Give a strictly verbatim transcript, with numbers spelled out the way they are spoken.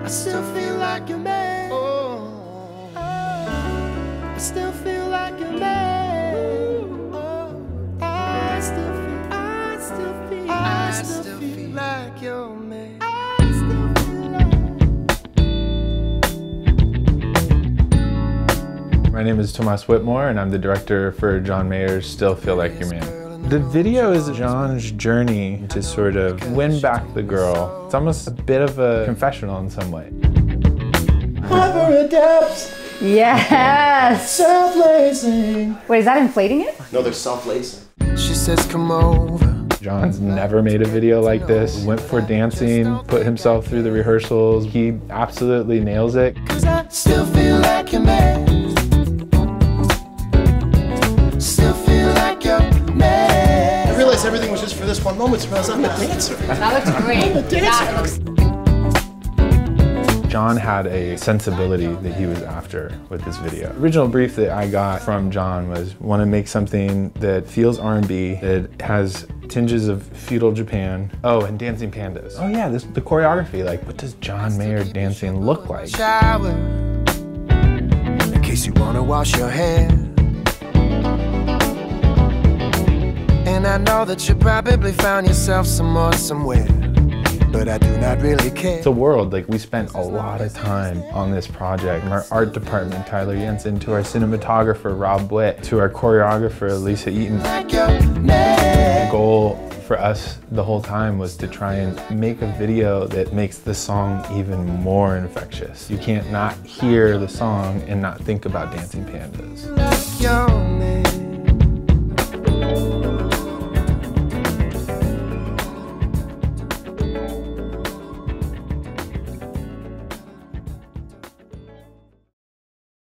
I still feel like a man. Oh, I still feel like a man. Oh, I still feel, I still feel, I still feel like your man. I still feel like. My name is Tomas Whitmore, and I'm the director for John Mayer's Still Feel Like Your Man. The video is John's journey to sort of win back the girl. It's almost a bit of a confessional in some way. Hyper adapts. Yes! Self-lacing. Wait, is that inflating it? No, they're self-lacing. She says, come over. John's never made a video like this. Went for dancing, put himself through the rehearsals. He absolutely nails it. Cause I still feel like your man. Still feel like your man. I realized everything was just for this one moment, so I was I'm a dancer. That looks great. I'm a dancer. That looks... John had a sensibility that he was after with this video. The original brief that I got from John was, want to make something that feels R and B, that has tinges of feudal Japan. Oh, and dancing pandas. Oh yeah, this the choreography. Like, what does John Mayer dancing look like? Shower, in case you want to wash your hair. And I know that you probably found yourself some more somewhere, but I do not really care. It's a world, like we spent a lot of time on this project. From our art department, Tyler Jensen, to our cinematographer, Rob Witt, to our choreographer, Lisa Eaton. Like your man. The goal for us the whole time was to try and make a video that makes the song even more infectious. You can't not hear the song and not think about dancing pandas. Like your man.